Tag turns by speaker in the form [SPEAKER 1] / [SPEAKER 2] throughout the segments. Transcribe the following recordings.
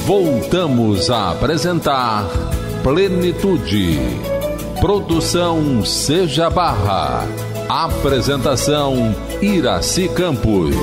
[SPEAKER 1] Voltamos a apresentar Plenitude. Produção Seja Barra. Apresentação Iraci Campos.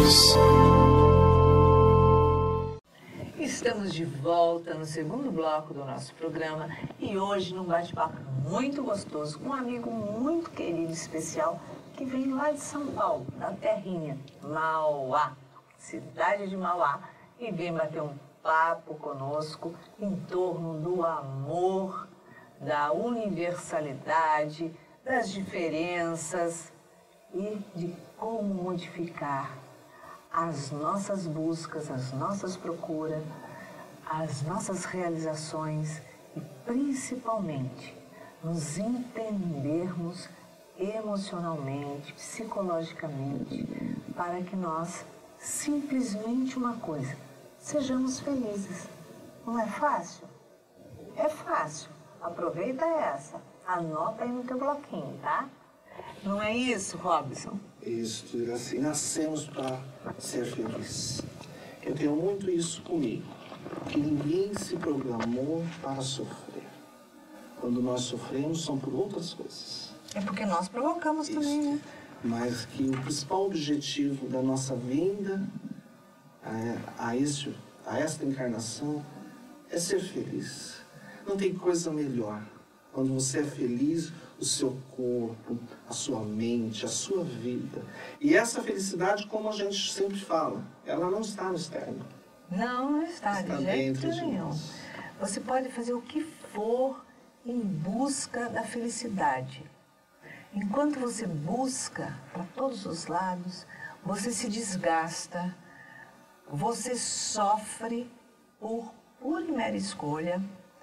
[SPEAKER 2] Estamos de volta no segundo bloco do nosso programa e hoje num bate-papo muito gostoso com um amigo muito querido e especial que vem lá de São Paulo, da terrinha, Mauá, cidade de Mauá, e vem bater um papo conosco em torno do amor, da universalidade, das diferenças e de como modificar as nossas buscas, as nossas procuras, as nossas realizações e principalmente nos entendermos emocionalmente, psicologicamente, para que nós simplesmente uma coisa, sejamos felizes. Não é fácil? É fácil. Aproveita essa. Anota aí no teu bloquinho, tá? Não é isso, Robson?
[SPEAKER 3] Isso, assim, nascemos para ser feliz. Eu tenho muito isso comigo, que ninguém se programou para sofrer. Quando nós sofremos, são por outras coisas.
[SPEAKER 2] É porque nós provocamos isso também, né?
[SPEAKER 3] Mas que o principal objetivo da nossa vinda a esta encarnação é ser feliz. Não tem coisa melhor. Quando você é feliz, o seu corpo, a sua mente, a sua vida. E essa felicidade, como a gente sempre fala, ela não está no externo.
[SPEAKER 2] Não está de jeito nenhum. Você pode fazer o que for em busca da felicidade. Enquanto você busca para todos os lados, você se desgasta, você sofre por pura e mera escolha,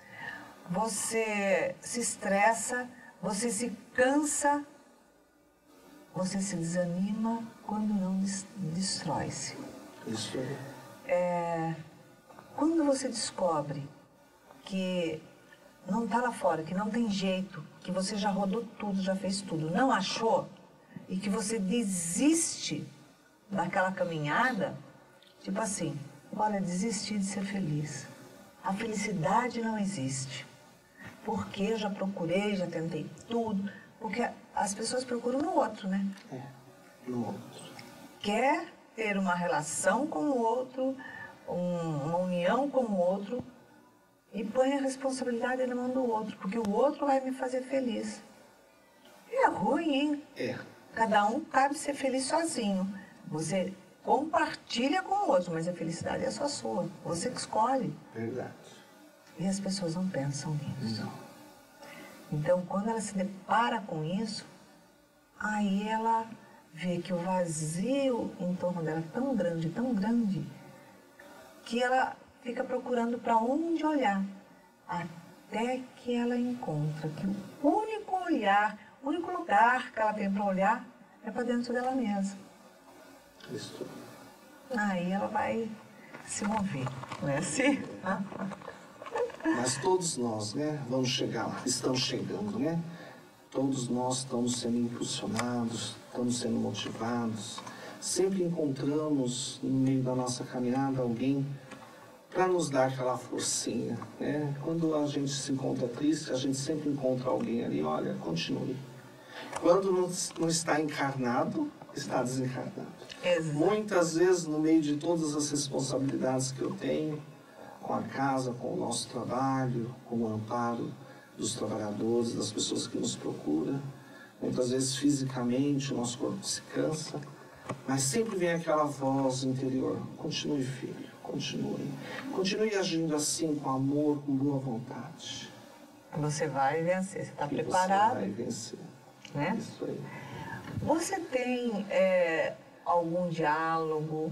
[SPEAKER 2] você se estressa, você se cansa, você se desanima, quando não destrói-se.
[SPEAKER 3] Isso
[SPEAKER 2] Quando você descobre que não está lá fora, que não tem jeito, que você já rodou tudo, já fez tudo, não achou, e que você desiste daquela caminhada, tipo assim, olha, desisti de ser feliz. A felicidade não existe. Porque eu já procurei, já tentei tudo. Porque as pessoas procuram no outro, né?
[SPEAKER 3] No outro.
[SPEAKER 2] Quer ter uma relação com o outro, uma união com o outro, e põe a responsabilidade na mão do outro, porque o outro vai me fazer feliz. É ruim, hein? Cada um cabe ser feliz sozinho. Você compartilha com o outro, mas a felicidade é só sua. Você que escolhe.
[SPEAKER 3] Verdade.
[SPEAKER 2] E as pessoas não pensam nisso.
[SPEAKER 3] Não.
[SPEAKER 2] Então, quando ela se depara com isso, aí ela vê que o vazio em torno dela é tão grande, que ela fica procurando para onde olhar, até que ela encontra que o único lugar que ela tem para olhar é para dentro dela mesma.
[SPEAKER 3] Isso.
[SPEAKER 2] Aí ela vai se mover, não é assim?
[SPEAKER 3] Mas todos nós, né, vamos chegar lá, estamos chegando, né? Todos nós estamos sendo impulsionados, estamos sendo motivados. Sempre encontramos no meio da nossa caminhada alguém para nos dar aquela forcinha, né? Quando a gente se encontra triste, a gente sempre encontra alguém ali, olha, continue. Quando não está encarnado, está desencarnado.
[SPEAKER 2] Exato.
[SPEAKER 3] Muitas vezes, no meio de todas as responsabilidades que eu tenho, com a casa, com o nosso trabalho, com o amparo dos trabalhadores, das pessoas que nos procuram, muitas vezes fisicamente o nosso corpo se cansa, mas sempre vem aquela voz interior, continue filho, continue agindo assim, com amor, com boa vontade.
[SPEAKER 2] Você vai vencer, você está preparado.
[SPEAKER 3] Você vai vencer,
[SPEAKER 2] né?
[SPEAKER 3] Isso aí.
[SPEAKER 2] Você tem algum diálogo,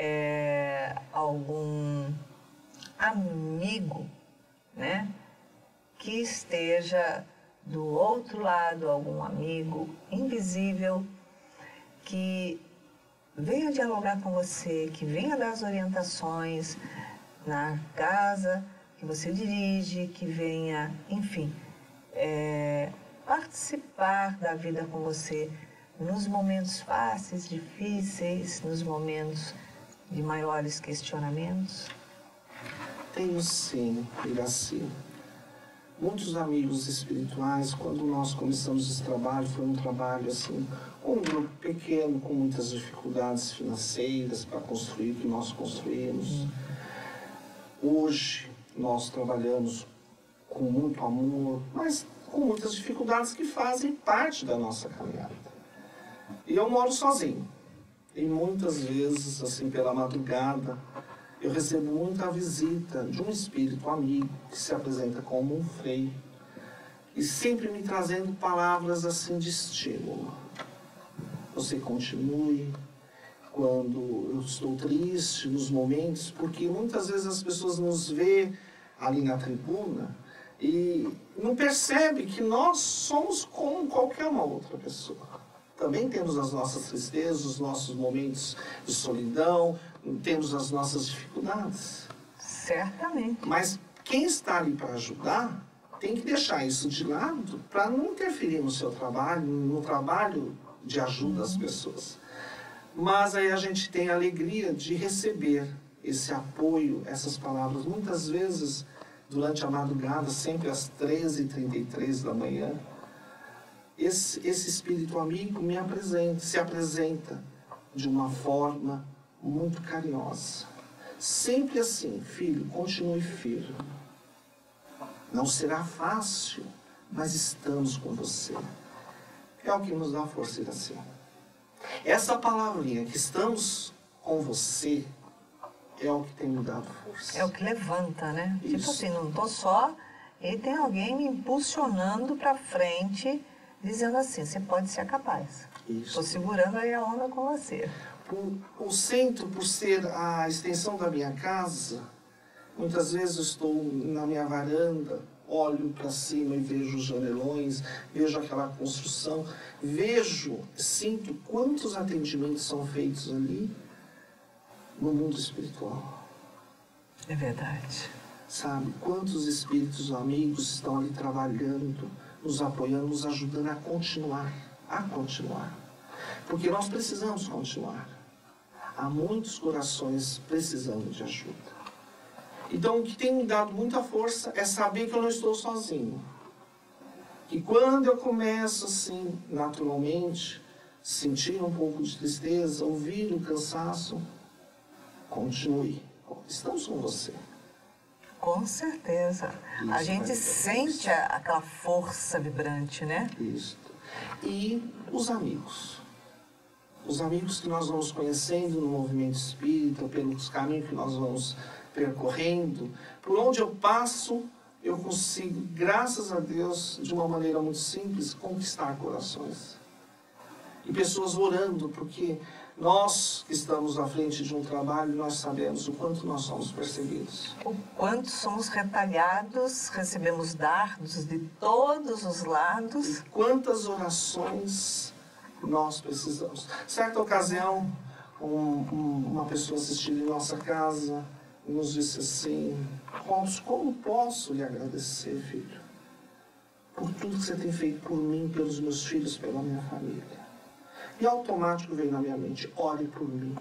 [SPEAKER 2] algum amigo, né, que esteja do outro lado, algum amigo invisível que venha dialogar com você, que venha dar as orientações na casa que você dirige, que venha, enfim, participar da vida com você nos momentos fáceis, difíceis, nos momentos de maiores questionamentos?
[SPEAKER 3] Tem Tenho sim, Iraci. Muitos amigos espirituais, quando nós começamos esse trabalho, foi um trabalho assim, um grupo pequeno, com muitas dificuldades financeiras para construir o que nós construímos. Hoje nós trabalhamos com muito amor, mas com muitas dificuldades que fazem parte da nossa caminhada. E eu moro sozinho. E muitas vezes, assim, pela madrugada, eu recebo muita visita de um espírito amigo que se apresenta como um freio e sempre me trazendo palavras assim de estímulo. Você continue quando eu estou triste, nos momentos, porque muitas vezes as pessoas nos vê ali na tribuna e não percebe que nós somos como qualquer uma outra pessoa. Também temos as nossas tristezas, os nossos momentos de solidão, temos as nossas dificuldades.
[SPEAKER 2] Certamente.
[SPEAKER 3] Mas quem está ali para ajudar tem que deixar isso de lado para não interferir no seu trabalho, no trabalho de ajuda às pessoas. Mas aí a gente tem a alegria de receber esse apoio, essas palavras, muitas vezes durante a madrugada, sempre às 13h33 da manhã. Esse espírito amigo se apresenta de uma forma muito carinhosa. Sempre assim, filho, continue firme. Não será fácil, mas estamos com você. É o que nos dá força, Iraci. Essa palavrinha que estamos com você é o que tem me dado força.
[SPEAKER 2] É o que levanta, né?
[SPEAKER 3] Isso.
[SPEAKER 2] Tipo assim, não estou só, e tem alguém me impulsionando para frente, dizendo assim, você pode ser capaz. Estou segurando aí a onda com você.
[SPEAKER 3] O centro, por ser a extensão da minha casa, muitas vezes eu estou na minha varanda, olho para cima e vejo os janelões, vejo aquela construção, sinto quantos atendimentos são feitos ali no mundo espiritual.
[SPEAKER 2] É verdade.
[SPEAKER 3] Sabe, quantos espíritos amigos estão ali trabalhando, nos apoiando, nos ajudando a continuar. Porque nós precisamos continuar. Há muitos corações precisando de ajuda. Então, o que tem me dado muita força é saber que eu não estou sozinho. Que quando eu começo, assim, naturalmente, sentir um pouco de tristeza, ouvir o cansaço, continue. Estamos com você.
[SPEAKER 2] Com certeza.
[SPEAKER 3] Isso,
[SPEAKER 2] a gente sente aquela força vibrante, né?
[SPEAKER 3] Isso. E os amigos. Os amigos que nós vamos conhecendo no movimento espírita, pelos caminhos que nós vamos percorrendo, por onde eu passo, eu consigo, graças a Deus, de uma maneira muito simples, conquistar corações. E pessoas orando, porque nós que estamos à frente de um trabalho, nós sabemos o quanto nós somos perseguidos.
[SPEAKER 2] O quanto somos retalhados, recebemos dardos de todos os lados.
[SPEAKER 3] E quantas orações nós precisamos. Certa ocasião, uma pessoa assistindo em nossa casa nos disse assim: Robson, como posso lhe agradecer, filho, por tudo que você tem feito por mim, pelos meus filhos, pela minha família? E automático veio na minha mente: ore por mim.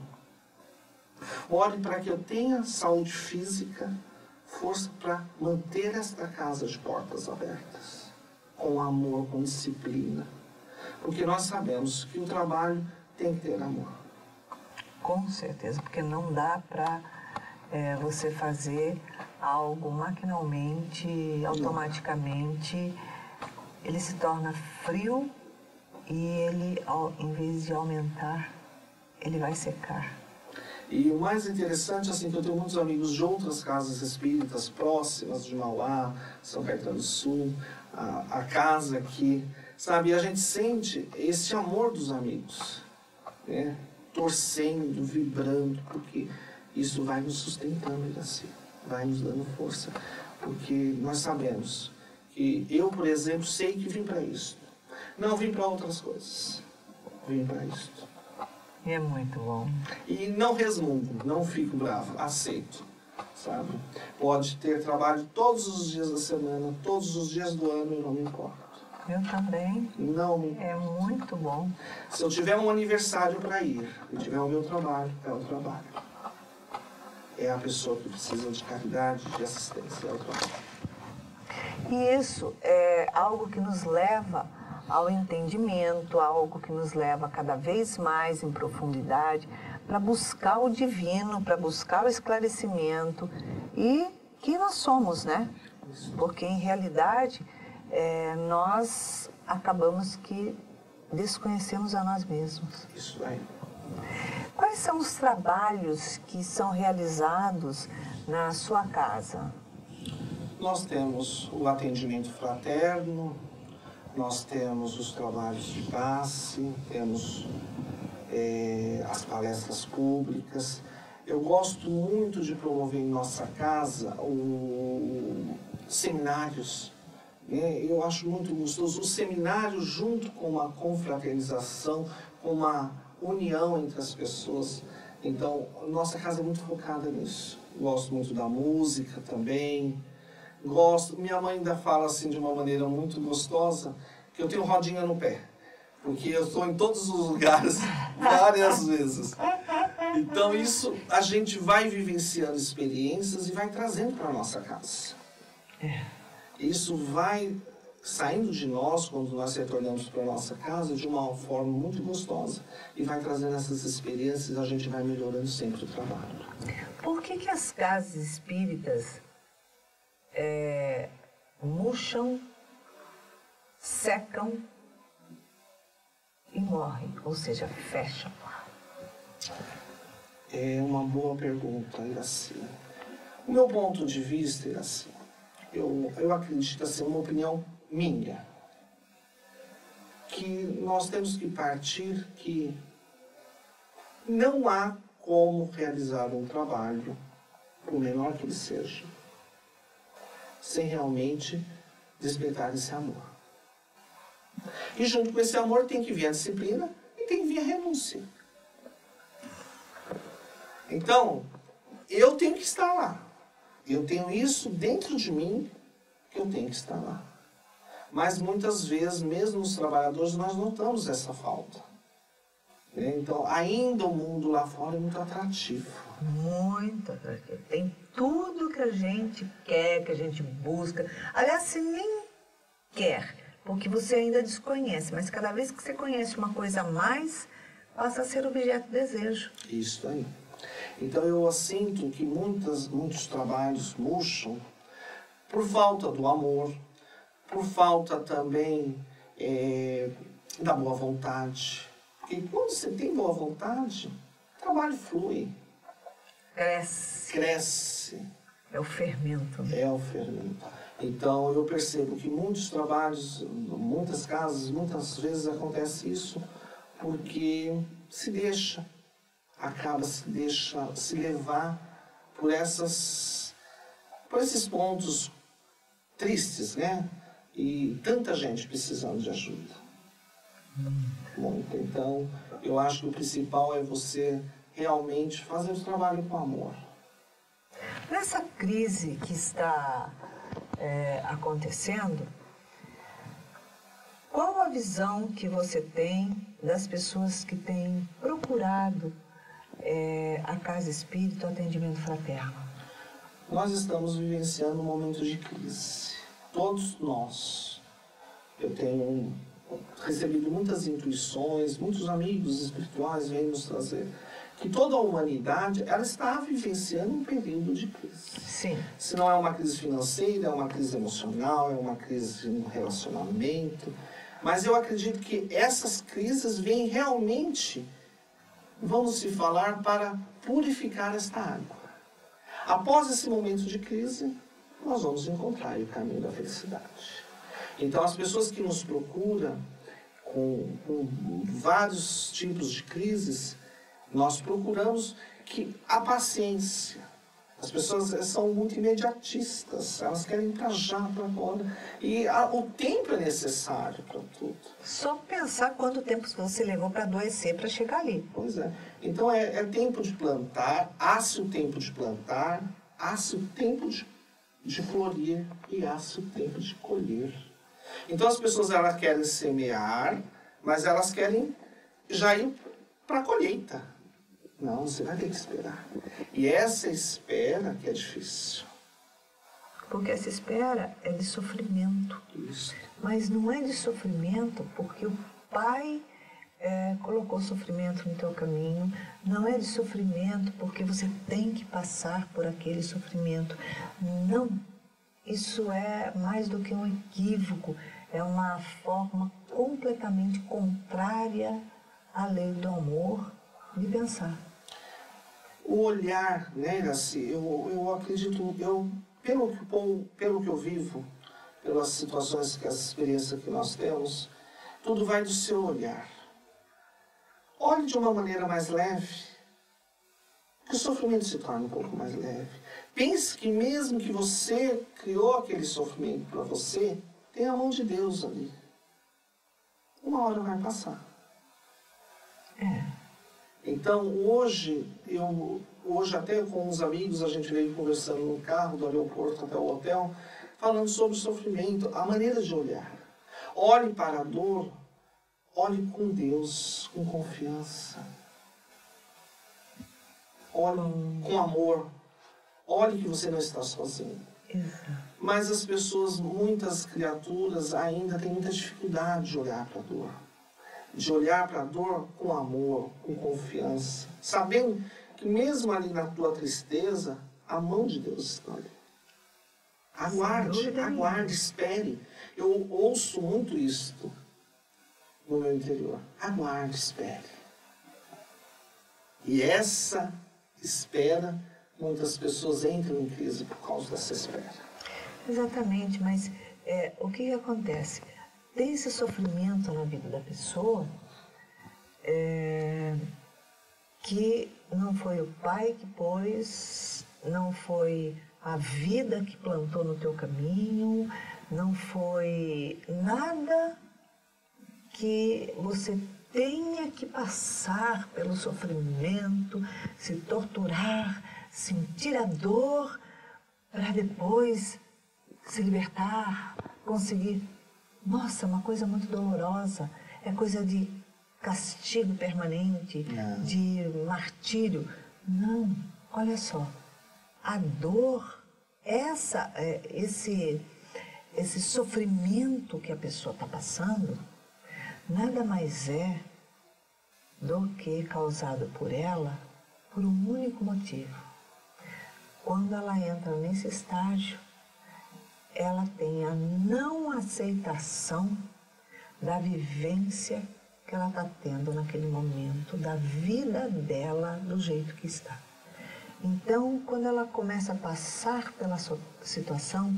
[SPEAKER 3] Ore para que eu tenha saúde física, força para manter esta casa de portas abertas, com amor, com disciplina. Porque nós sabemos que o trabalho tem que ter amor.
[SPEAKER 2] Com certeza, porque não dá para você fazer algo maquinalmente, automaticamente. Ele se torna frio e ele, em vez de aumentar, ele vai secar.
[SPEAKER 3] E o mais interessante, assim, que eu tenho muitos amigos de outras casas espíritas próximas, de Mauá, São Caetano do Sul, a casa aqui, sabe? E a gente sente esse amor dos amigos, né? Torcendo, vibrando, porque isso vai nos sustentando, assim, vai nos dando força. Porque nós sabemos que eu, por exemplo, sei que vim para isso. Não vim para outras coisas, vim para isso.
[SPEAKER 2] E é muito bom.
[SPEAKER 3] E não resmungo, não fico bravo, aceito, sabe? Pode ter trabalho todos os dias da semana, todos os dias do ano, eu não me importo.
[SPEAKER 2] Eu também.
[SPEAKER 3] Não me importo.
[SPEAKER 2] É muito bom.
[SPEAKER 3] Se eu tiver um aniversário para ir, e tiver o meu trabalho, é o trabalho. é a pessoa que precisa de caridade, de assistência ao trabalho.
[SPEAKER 2] E isso é algo que nos leva ao entendimento, algo que nos leva cada vez mais em profundidade para buscar o divino, para buscar o esclarecimento e quem nós somos, né? Porque em realidade nós acabamos que desconhecemos a nós mesmos.
[SPEAKER 3] Isso aí.
[SPEAKER 2] Quais são os trabalhos que são realizados na sua casa?
[SPEAKER 3] Nós temos o atendimento fraterno, nós temos os trabalhos de passe, temos as palestras públicas. Eu gosto muito de promover em nossa casa seminários. Eu acho muito gostoso o seminário junto com uma confraternização, com uma união entre as pessoas. Então, nossa casa é muito focada nisso. Gosto muito da música também. Minha mãe ainda fala assim de uma maneira muito gostosa, que eu tenho rodinha no pé, porque eu estou em todos os lugares várias vezes. Então isso a gente vai vivenciando experiências e vai trazendo para a nossa casa. Isso vai saindo de nós quando nós retornamos para a nossa casa de uma forma muito gostosa e vai trazendo essas experiências e a gente vai melhorando sempre o trabalho.
[SPEAKER 2] Por que as casas espíritas murcham, secam e morrem, ou seja, fecham?
[SPEAKER 3] É uma boa pergunta, Iraci. O meu ponto de vista, Iraci, eu acredito, assim, uma opinião minha, que nós temos que partir que não há como realizar um trabalho, por menor que ele seja, sem realmente despertar esse amor. E junto com esse amor tem que vir a disciplina e tem que vir a renúncia. Então, eu tenho que estar lá. Eu tenho isso dentro de mim que eu tenho que estar lá. Mas muitas vezes, mesmo os trabalhadores, nós notamos essa falta. Então, ainda o mundo lá fora é muito atrativo.
[SPEAKER 2] Muito atrativo. Tem tudo que a gente quer, que a gente busca. Aliás, você nem quer, porque você ainda desconhece. Mas cada vez que você conhece uma coisa a mais, passa a ser objeto de desejo.
[SPEAKER 3] Isso aí. Então, eu sinto que muitos trabalhos murcham por falta do amor, por falta também da boa vontade. Porque quando você tem boa vontade, o trabalho flui. Cresce.
[SPEAKER 2] É o fermento.
[SPEAKER 3] É o fermento. Então, eu percebo que muitos trabalhos, muitas casas, muitas vezes acontece isso porque se deixa se levar por esses pontos tristes, né? E tanta gente precisando de ajuda. Muito. Então, eu acho que o principal é você realmente fazer o trabalho com amor.
[SPEAKER 2] Nessa crise que está acontecendo, qual a visão que você tem das pessoas que têm procurado a Casa Espírita, o atendimento fraterno?
[SPEAKER 3] Nós estamos vivenciando um momento de crise. Todos nós. Eu tenho recebido muitas intuições, muitos amigos espirituais vêm nos trazer que toda a humanidade ela está vivenciando um período de crise.
[SPEAKER 2] Sim.
[SPEAKER 3] Se não é uma crise financeira, é uma crise emocional, é uma crise no relacionamento. Mas eu acredito que essas crises vêm realmente, vamos se falar, para purificar esta água. Após esse momento de crise, nós vamos encontrar o caminho da felicidade. Então, as pessoas que nos procuram com vários tipos de crises, nós procuramos que a paciência. As pessoas são muito imediatistas, elas querem para já, para agora. E o tempo é necessário para tudo.
[SPEAKER 2] Só pensar quanto tempo você levou para adoecer para chegar ali.
[SPEAKER 3] Pois é. Então é tempo de plantar, há-se o tempo de plantar, há-se o tempo de florir e há-se o tempo de colher. Então as pessoas elas querem semear, mas elas querem já ir para a colheita. Não, você vai ter que esperar. E essa espera que é difícil.
[SPEAKER 2] Porque essa espera é de sofrimento.
[SPEAKER 3] Isso.
[SPEAKER 2] Mas não é de sofrimento porque o Pai colocou sofrimento no teu caminho. Não é de sofrimento porque você tem que passar por aquele sofrimento. Não. Isso é mais do que um equívoco. É uma forma completamente contrária à lei do amor de pensar.
[SPEAKER 3] O olhar, né, assim, eu acredito, pelo que eu vivo, pelas situações, as experiências que nós temos, tudo vai do seu olhar. Olhe de uma maneira mais leve, que o sofrimento se torna um pouco mais leve. Pense que mesmo que você criou aquele sofrimento para você, tem a mão de Deus ali. Uma hora vai passar. Então, hoje até com uns amigos, a gente veio conversando no carro do aeroporto até o hotel, falando sobre o sofrimento, a maneira de olhar. Olhe para a dor, olhe com Deus, com confiança. Olhe com amor. Olhe que você não está sozinho.
[SPEAKER 2] Exato.
[SPEAKER 3] Mas as pessoas, muitas criaturas, ainda têm muita dificuldade de olhar para a dor. De olhar para a dor com amor, com confiança. Sabendo que mesmo ali na tua tristeza, a mão de Deus está ali. Aguarde, espere. Eu ouço muito isto no meu interior. Aguarde, espere. E essa espera, muitas pessoas entram em crise por causa dessa espera.
[SPEAKER 2] Exatamente, mas o que acontece? Tem esse sofrimento na vida da pessoa que não foi o pai que pôs, não foi a vida que plantou no teu caminho, não foi nada que você tenha que passar pelo sofrimento, se torturar, sentir a dor, para depois se libertar, conseguir. Nossa, uma coisa muito dolorosa, é coisa de castigo permanente, de martírio. Não, olha só, a dor, esse sofrimento que a pessoa está passando, nada mais é do que causado por ela por um único motivo. Quando ela entra nesse estágio, ela tem a não aceitação da vivência que ela está tendo naquele momento, da vida dela do jeito que está. Então, quando ela começa a passar pela situação,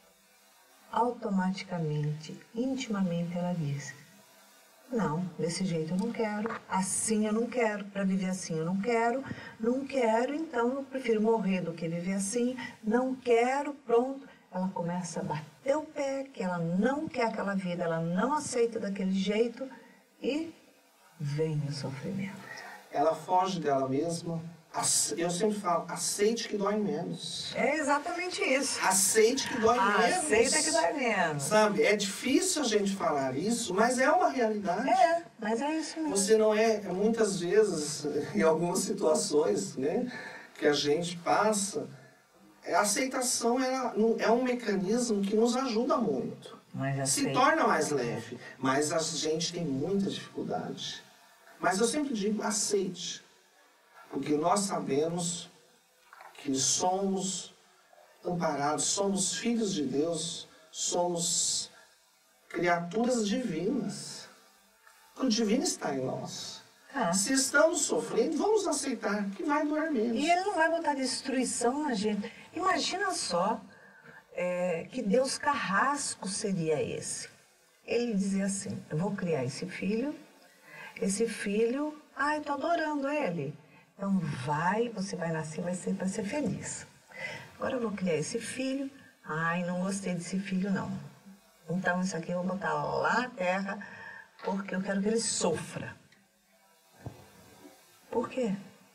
[SPEAKER 2] automaticamente, intimamente, ela diz: não, desse jeito eu não quero, assim eu não quero, para viver assim eu não quero, então eu prefiro morrer do que viver assim, não quero, pronto. Ela começa a bater o pé, que ela não quer aquela vida, ela não aceita daquele jeito e vem o sofrimento.
[SPEAKER 3] Ela foge dela mesma. Eu sempre falo, aceite que dói menos.
[SPEAKER 2] É exatamente isso.
[SPEAKER 3] Aceite que dói menos.
[SPEAKER 2] Aceita que dói menos.
[SPEAKER 3] Sabe, é difícil a gente falar isso, mas é uma realidade.
[SPEAKER 2] Mas é isso mesmo.
[SPEAKER 3] Você não muitas vezes, em algumas situações, né, que a gente passa, a aceitação é um mecanismo que nos ajuda muito. Se torna mais leve, mas a gente tem muita dificuldade. Mas eu sempre digo, aceite. Porque nós sabemos que somos amparados, somos filhos de Deus, somos criaturas divinas. O divino está em nós. Se estamos sofrendo, vamos aceitar que vai doer menos.
[SPEAKER 2] E Ele não vai botar destruição na gente. Imagina só que Deus carrasco seria esse. Ele dizia assim: eu vou criar esse filho, eu estou adorando ele. Então você vai nascer, vai ser para ser feliz. Agora eu vou criar esse filho, não gostei desse filho não. Então isso aqui eu vou botar lá na terra, porque eu quero que ele sofra. Por quê?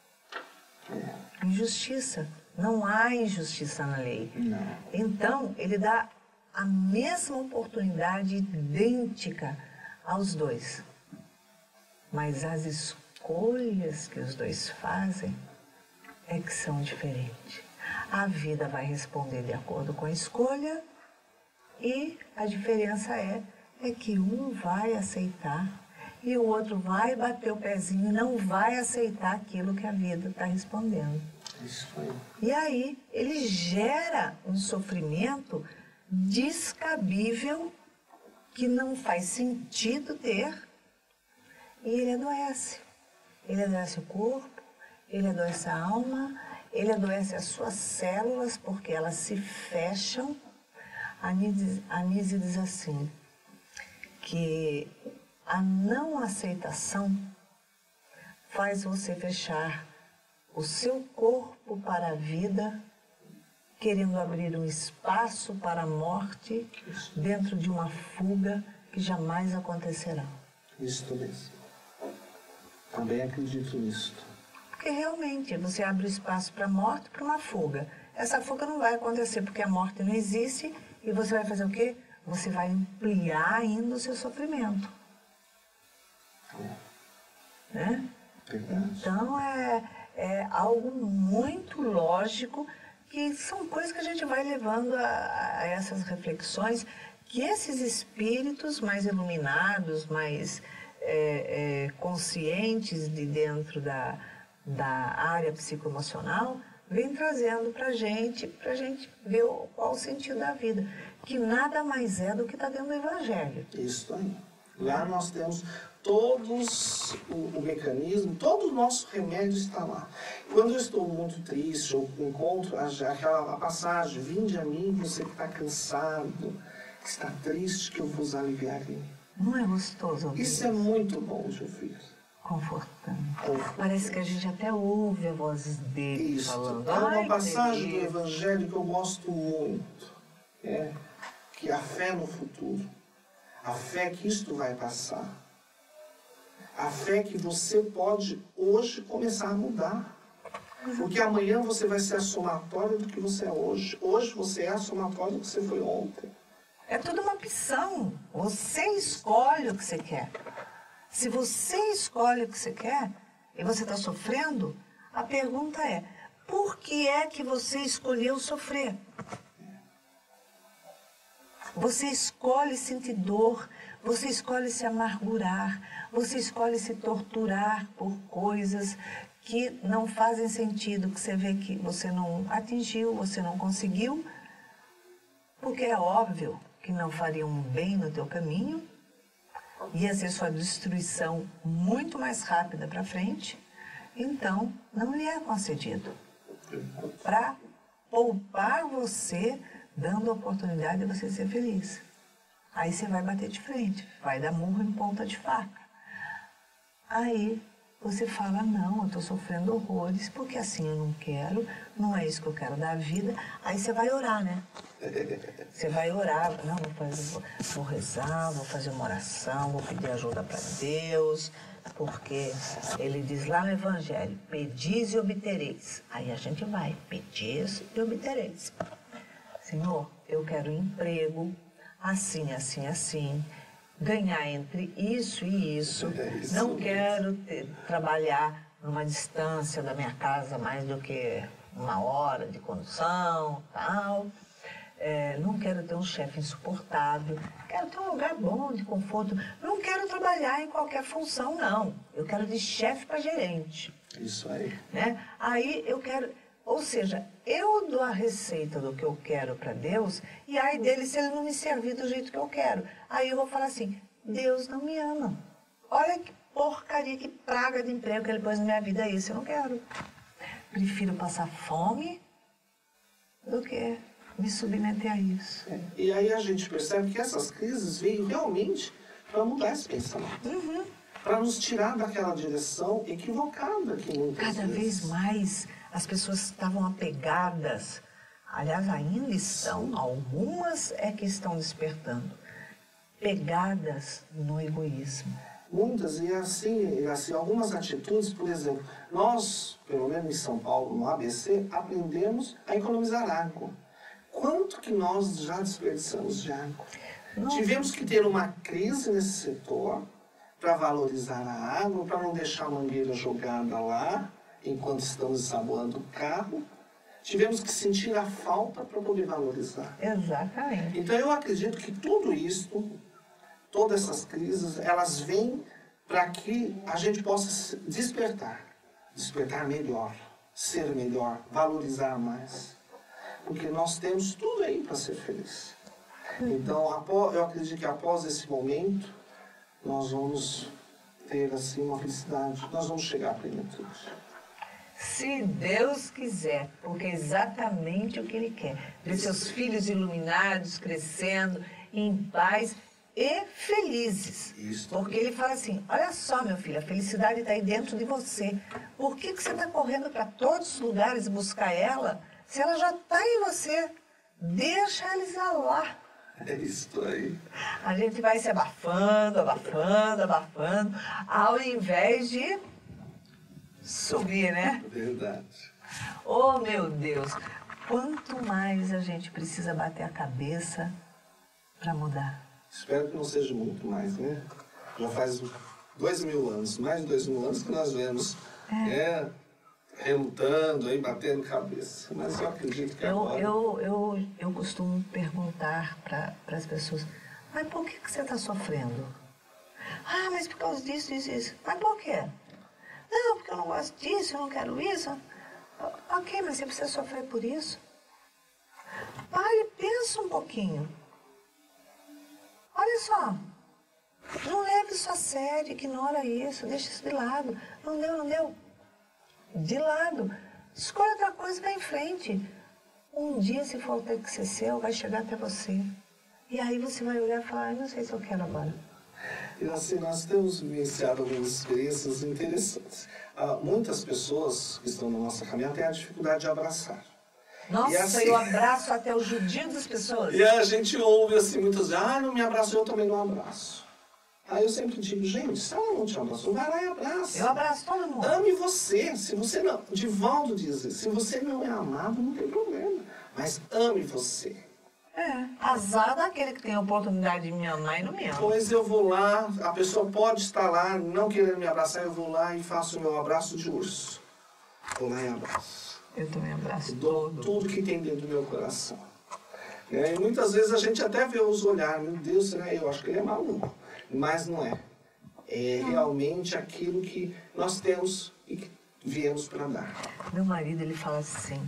[SPEAKER 2] Injustiça. Não há injustiça na lei.
[SPEAKER 3] Não.
[SPEAKER 2] Então, ele dá a mesma oportunidade idêntica aos dois. Mas as escolhas escolhas que os dois fazem é que são diferentes. A vida vai responder de acordo com a escolha e a diferença é que um vai aceitar e o outro vai bater o pezinho e não vai aceitar aquilo que a vida está respondendo.
[SPEAKER 3] Isso aí.
[SPEAKER 2] E aí ele gera um sofrimento descabível que não faz sentido ter e ele adoece. Ele adoece o corpo, ele adoece a alma, ele adoece as suas células porque elas se fecham. A Nise diz assim, que a não aceitação faz você fechar o seu corpo para a vida, querendo abrir um espaço para a morte dentro de uma fuga que jamais acontecerá.
[SPEAKER 3] Isso mesmo. Também acredito nisso.
[SPEAKER 2] Porque realmente você abre o espaço para a morte, para uma fuga. Essa fuga não vai acontecer porque a morte não existe e você vai fazer o quê? Você vai ampliar ainda o seu sofrimento. Né?
[SPEAKER 3] Verdade.
[SPEAKER 2] Então é algo muito lógico, que são coisas que a gente vai levando a essas reflexões, que esses espíritos mais iluminados, mais conscientes de dentro da área psicoemocional, vem trazendo para a gente ver qual o sentido da vida, que nada mais é do que está dentro do Evangelho.
[SPEAKER 3] Isso aí. Lá nós temos todos o mecanismo, todo o nosso remédio está lá. Quando eu estou muito triste, eu encontro aquela passagem, vinde a mim, você que está cansado, que está triste, que eu vos aliviarei.
[SPEAKER 2] Não é gostoso ouvir
[SPEAKER 3] Isso é muito bom de ouvir.
[SPEAKER 2] Confortante. Parece que a gente até ouve a voz dele
[SPEAKER 3] Isso.
[SPEAKER 2] falando.
[SPEAKER 3] Há uma
[SPEAKER 2] "Ai,
[SPEAKER 3] passagem do
[SPEAKER 2] delícia."
[SPEAKER 3] Evangelho que eu gosto muito, que é a fé no futuro. A fé que isto vai passar. A fé que você pode hoje começar a mudar. Porque amanhã você vai ser a somatória do que você é hoje. Hoje você é a somatória do que você foi ontem.
[SPEAKER 2] É tudo uma opção. Você escolhe o que você quer. Se você escolhe o que você quer e você está sofrendo, a pergunta é, por que é que você escolheu sofrer? Você escolhe sentir dor, você escolhe se amargurar, você escolhe se torturar por coisas que não fazem sentido, que você vê que você não atingiu, você não conseguiu, porque é óbvio que não faria um bem no teu caminho, ia ser sua destruição muito mais rápida para frente, então não lhe é concedido. Para poupar você, dando a oportunidade de você ser feliz. Aí você vai bater de frente, vai dar murro em ponta de faca. Aí você fala, não, eu estou sofrendo horrores, porque assim eu não quero, não é isso que eu quero da vida. Aí você vai orar, né? Você vai orar, não, vou rezar, vou fazer uma oração, vou pedir ajuda para Deus, porque ele diz lá no Evangelho, pedis e obtereis. Aí a gente vai, pedis e obtereis. Senhor, eu quero emprego, assim, assim, assim, ganhar entre isso e isso. Não quero trabalhar numa distância da minha casa mais do que 1 hora de condução, tal. Não quero ter um chefe insuportável. Quero ter um lugar bom, de conforto. Não quero trabalhar em qualquer função, não. Eu quero de chefe para gerente.
[SPEAKER 3] Isso aí.
[SPEAKER 2] Né? Aí eu quero... Ou seja, eu dou a receita do que eu quero para Deus e ai dele se ele não me servir do jeito que eu quero. Aí eu vou falar assim, Deus não me ama. Olha que porcaria, que praga de emprego que ele pôs na minha vida, é isso eu não quero. Prefiro passar fome do que me submeter a isso.
[SPEAKER 3] E aí a gente percebe que essas crises veio realmente para mudar esse pensamento. Para nos tirar daquela direção equivocada que muitas
[SPEAKER 2] Cada vez mais as pessoas estavam apegadas, aliás, ainda estão, algumas é que estão despertando, pegadas no egoísmo.
[SPEAKER 3] Muitas, e assim, algumas atitudes, por exemplo, nós, pelo menos em São Paulo, no ABC, aprendemos a economizar água. Quanto que nós já desperdiçamos de água?
[SPEAKER 2] Nossa.
[SPEAKER 3] Tivemos que ter uma crise nesse setor para valorizar a água, para não deixar a mangueira jogada lá, enquanto estamos ensaboando o carro. Tivemos que sentir a falta para poder valorizar.
[SPEAKER 2] Exatamente.
[SPEAKER 3] Então eu acredito que tudo isso, todas essas crises, elas vêm para que a gente possa despertar melhor, ser melhor, valorizar mais. Porque nós temos tudo aí para ser feliz. Então eu acredito que após esse momento, nós vamos ter assim uma felicidade, nós vamos chegar à plenitude.
[SPEAKER 2] Se Deus quiser, porque é exatamente o que Ele quer. Ver seus filhos iluminados, crescendo, em paz e felizes.
[SPEAKER 3] Isso.
[SPEAKER 2] Porque Ele fala assim, olha só, meu filho, a felicidade está aí dentro de você. Por que você está correndo para todos os lugares buscar ela, se ela já está em você? Deixa ela exalar.
[SPEAKER 3] É isso aí.
[SPEAKER 2] A gente vai se abafando, abafando, abafando, ao invés de subir, né?
[SPEAKER 3] Verdade.
[SPEAKER 2] Oh, meu Deus! Quanto mais a gente precisa bater a cabeça para mudar.
[SPEAKER 3] Espero que não seja muito mais, né? Já faz 2000 anos, mais de 2000 anos que nós vemos relutando, aí, batendo cabeça. Mas eu acredito que agora...
[SPEAKER 2] Eu costumo perguntar para as pessoas, mas por que você está sofrendo? Ah, mas por causa disso, isso, isso. Mas por quê? Não, porque eu não gosto disso, eu não quero isso. Ok, mas você precisa sofrer por isso? Pare e pensa um pouquinho. Olha só, não leve isso a sério, ignora isso, deixa isso de lado. Não deu, não deu. De lado. Escolha outra coisa e vai em frente. Um dia, se for ter que ser seu, vai chegar até você. E aí você vai olhar e falar, não sei se eu quero agora.
[SPEAKER 3] E assim, nós temos vivenciado algumas experiências interessantes. Muitas pessoas que estão na nossa caminhada têm a dificuldade de abraçar.
[SPEAKER 2] Nossa,
[SPEAKER 3] e assim,
[SPEAKER 2] eu abraço até o judio das pessoas.
[SPEAKER 3] E a gente ouve assim muitas vezes, não me abraçou, eu também não abraço. Aí eu sempre digo, gente, se ela não te abraçou, vai lá e abraça.
[SPEAKER 2] Eu abraço todo mundo.
[SPEAKER 3] Ame você. Se você não... Divaldo diz, se você não é amado, não tem problema. Mas ame você.
[SPEAKER 2] Azar daquele que tem a oportunidade de me amar e não me ama.
[SPEAKER 3] Pois eu vou lá, a pessoa pode estar lá, não querendo me abraçar, eu vou lá e faço o meu abraço de urso. Vou lá e abraço.
[SPEAKER 2] Eu também abraço
[SPEAKER 3] Dou tudo que tem dentro do meu coração. E muitas vezes a gente até vê os olhares, meu Deus, será eu? Acho que ele é maluco. Mas não é. É realmente aquilo que nós temos e que viemos para dar.
[SPEAKER 2] Meu marido, ele fala assim,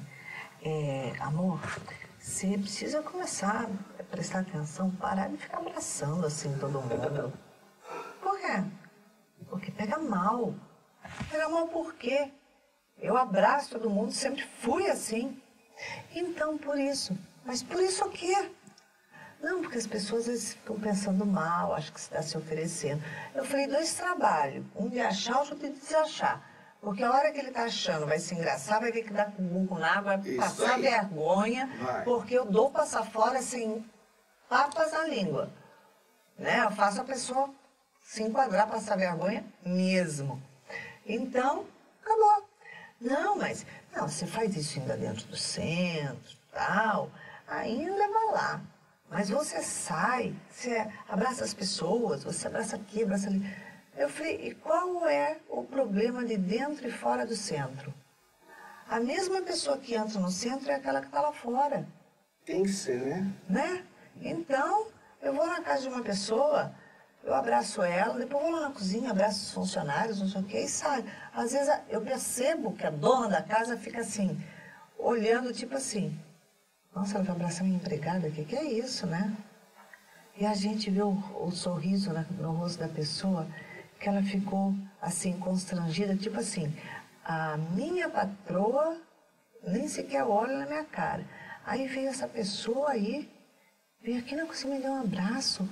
[SPEAKER 2] amor, você precisa começar a prestar atenção, parar de ficar abraçando assim todo mundo. Por quê? Porque pega mal. Pega mal por quê? Eu abraço todo mundo, sempre fui assim. Então, por isso. Mas por isso o quê? Não, porque as pessoas às vezes ficam pensando mal, acham que você está se oferecendo. Eu falei, 2 trabalhos, um de achar, outro de desachar. Porque a hora que ele está achando, vai se engraçar, vai ver que dá com o buco na água, vai passar vergonha, porque eu dou passar fora sem papas na língua. Né? Eu faço a pessoa se enquadrar, passar vergonha mesmo. Então, acabou. Não, mas não, você faz isso ainda dentro do centro, tal, ainda vai lá. Mas você sai, você abraça as pessoas, você abraça aqui, abraça ali. Eu falei, e qual é o problema de dentro e fora do centro? A mesma pessoa que entra no centro é aquela que está lá fora.
[SPEAKER 3] Tem que ser,
[SPEAKER 2] né? Então, eu vou na casa de uma pessoa, eu abraço ela, depois vou lá na cozinha, abraço os funcionários, não sei o que, e saio. Às vezes eu percebo que a dona da casa fica assim, olhando tipo assim, nossa, ela vai abraçar minha empregada, o que é isso, né? E a gente vê o sorriso no rosto da pessoa, que ela ficou assim, constrangida, tipo assim, a minha patroa nem sequer olha na minha cara. Aí veio essa pessoa aí, veio aqui na cozinha e me deu um abraço.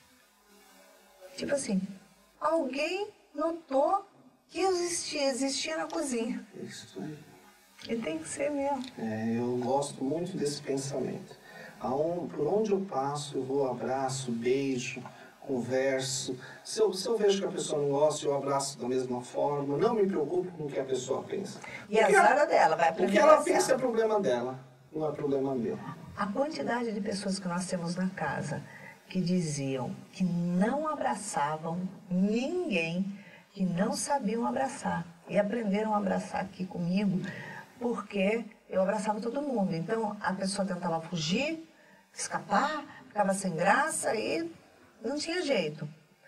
[SPEAKER 2] Tipo assim, alguém notou que eu existia na cozinha.
[SPEAKER 3] Isso aí.
[SPEAKER 2] E tem que ser mesmo.
[SPEAKER 3] Eu gosto muito desse pensamento. Por onde eu passo, eu vou, abraço, beijo, converso. Se eu vejo que a pessoa não gosta, eu abraço da mesma forma. Não me preocupo com o que a pessoa pensa.
[SPEAKER 2] E a azar dela, vai aprender.
[SPEAKER 3] O que ela pensa é problema dela, não é problema meu.
[SPEAKER 2] A quantidade de pessoas que nós temos na casa que diziam que não abraçavam ninguém que não sabiam abraçar. E aprenderam a abraçar aqui comigo, porque eu abraçava todo mundo. Então, a pessoa tentava fugir, escapar, ficava sem graça e não tinha jeito.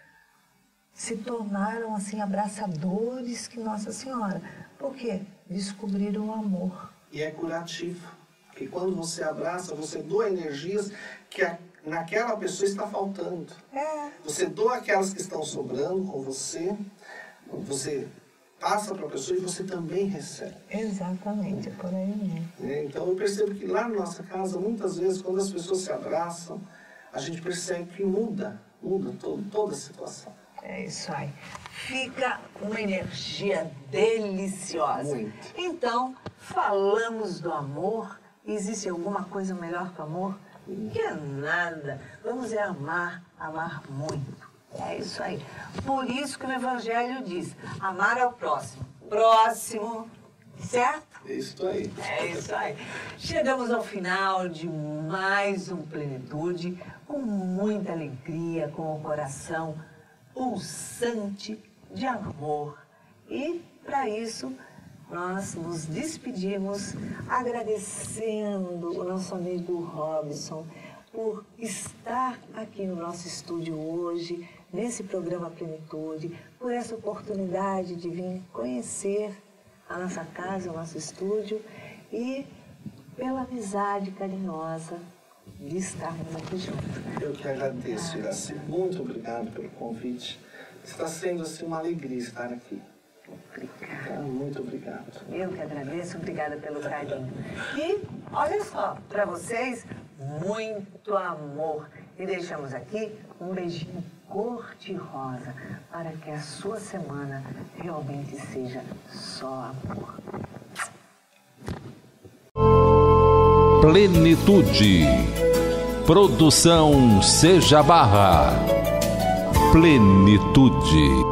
[SPEAKER 2] Se tornaram, assim, abraçadores que Nossa Senhora. Por quê? Descobriram o amor.
[SPEAKER 3] E é curativo. Porque quando você abraça, você doa energias que naquela pessoa está faltando. Você doa aquelas que estão sobrando com você, você passa para a pessoa e você também recebe.
[SPEAKER 2] Exatamente, é por aí mesmo.
[SPEAKER 3] Então eu percebo que lá na nossa casa, muitas vezes, quando as pessoas se abraçam, a gente percebe que muda toda a situação.
[SPEAKER 2] É isso aí. Fica uma energia deliciosa.
[SPEAKER 3] Muito.
[SPEAKER 2] Então, falamos do amor. Existe alguma coisa melhor que o amor? Que é nada. Vamos amar muito. É isso aí. Por isso que o Evangelho diz, amar ao próximo. Próximo, certo?
[SPEAKER 3] É isso aí.
[SPEAKER 2] É isso aí. Chegamos ao final de mais um Plenitude, com muita alegria, com o coração pulsante de amor. E, para isso, nós nos despedimos agradecendo o nosso amigo Robson por estar aqui no nosso estúdio hoje, nesse programa Plenitude, por essa oportunidade de vir conhecer a nossa casa, o nosso estúdio e pela amizade carinhosa de estarmos aqui juntos.
[SPEAKER 3] Eu que agradeço, Iraci. Muito obrigado pelo convite. Está sendo assim uma alegria estar aqui.
[SPEAKER 2] Obrigada.
[SPEAKER 3] Muito obrigado.
[SPEAKER 2] Eu que agradeço, obrigada pelo carinho. E, olha só, para vocês, muito amor. E deixamos aqui um beijinho cor-de-rosa para que a sua semana realmente seja só amor.
[SPEAKER 1] Plenitude. Produção Seja Barra. Plenitude.